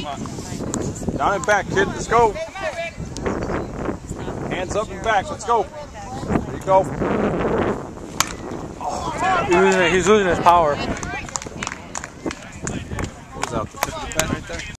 Down and back, kid. Let's go. Hands up and back. Let's go. There you go. He's losing his power. Goes out the tip of the pen right there.